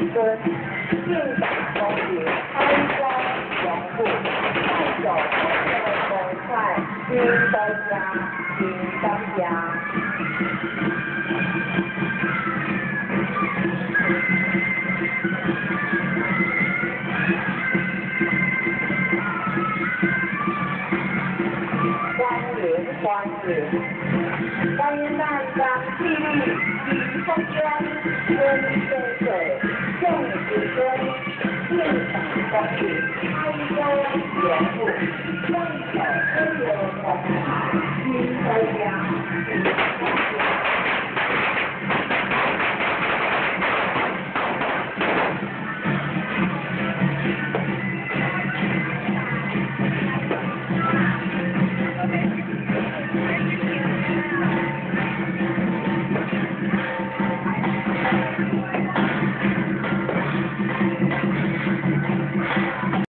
尊，进港公园开光荣户，带走我的公菜，金灯家，金灯家。欢迎大家莅临与风光跟水水众子孙现场光临开光荣户，让小朋友同台金灯家。